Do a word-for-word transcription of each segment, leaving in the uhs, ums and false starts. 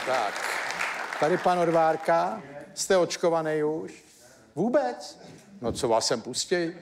Tak, tady pan Odvárka, jste očkovaný už? Vůbec? No co vás sem pustí?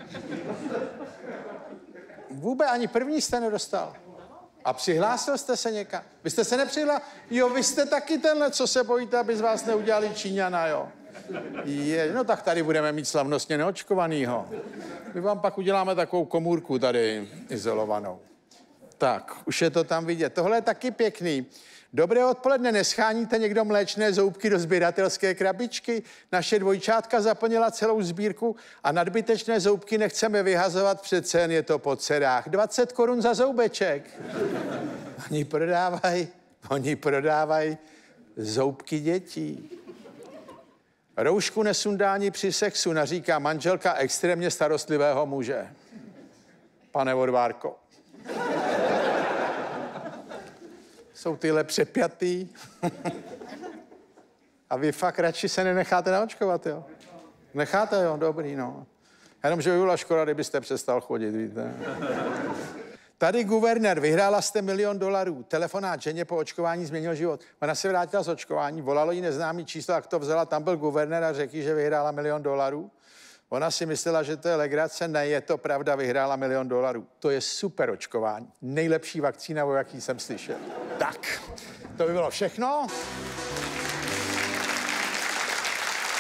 Vůbec ani první jste nedostal. A přihlásil jste se někam? Vy jste se nepřihlásil? Jo, vy jste taky tenhle, co se bojíte, aby z vás neudělali Číňana, jo? Je, no tak tady budeme mít slavnostně neočkovanýho. My vám pak uděláme takovou komůrku tady izolovanou. Tak, už je to tam vidět. Tohle je taky pěkný. Dobré odpoledne, nescháníte někdo mléčné zoubky do sběratelské krabičky? Naše dvojčátka zaplnila celou sbírku a nadbytečné zoubky nechceme vyhazovat, přece jen je to po dcerách. dvacet korun za zoubeček. Oni prodávají, oni prodávají zoubky dětí. Roušku nesundání při sexu, naříká manželka extrémně starostlivého muže. Pane Odvárko. Jsou tyhle přepjatý. A vy fakt radši se nenecháte naočkovat, jo? Necháte, jo? Dobrý, no. Jenom, že by byla škoda, kdybyste přestal chodit, víte. Tady guvernér, vyhrála jste milion dolarů. Telefonát ženě po očkování změnil život. Ona se vrátila z očkování, volalo jí neznámý číslo, jak to vzala, tam byl guvernér a řekl, že vyhrála milion dolarů. Ona si myslela, že to je legrace, ne, je to pravda, vyhrála milion dolarů. To je super očkování. Nejlepší vakcína, o jaký jsem slyšel. Tak, to by bylo všechno.